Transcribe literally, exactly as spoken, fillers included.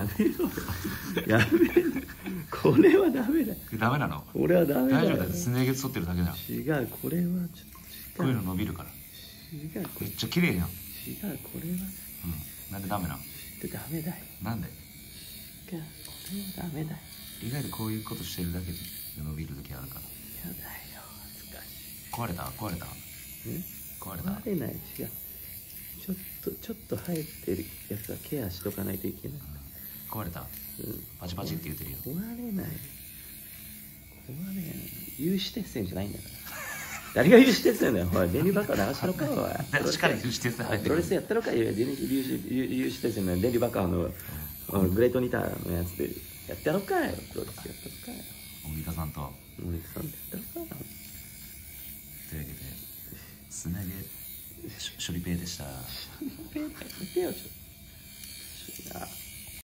めろよ。やめろ。これはダメだ。 ダメなの？ これはダメだよ。 大丈夫だよ。すね毛剃ってるだけじゃん。 違う、これはちょっと違う。 こういうの伸びるから。 違う、こめっちゃ綺麗やん。 違う、これは。 うん。なんでダメなん？ ダメだよ。 なんで？ 違う、これはダメだよ。 意外とこういうことしてるだけで伸びる時あるから。 やだよ、恥ずかしい。 壊れた？壊れた？壊れた？ 壊れない。違う。ちょっと、ちょっと生えてるやつはケアしとかないといけない。 うん、壊れた？うん。パチパチって言ってるよ。 壊れない。壊れない。有刺鉄線じゃないんだから。誰が有刺鉄線だよ。おい、電流爆破流したのか、おい。 確かに有刺鉄線入ってる。 プロレスやったのか、有刺鉄線の電流爆破のグレートニターのやつでやってやろうかよ。プロレスやったのかよ。 森田さんと。 森田さんでやったのかよ。 というわけで、すね毛処理ペイでした。 処理ペイだよ、見てよ、ちょっと。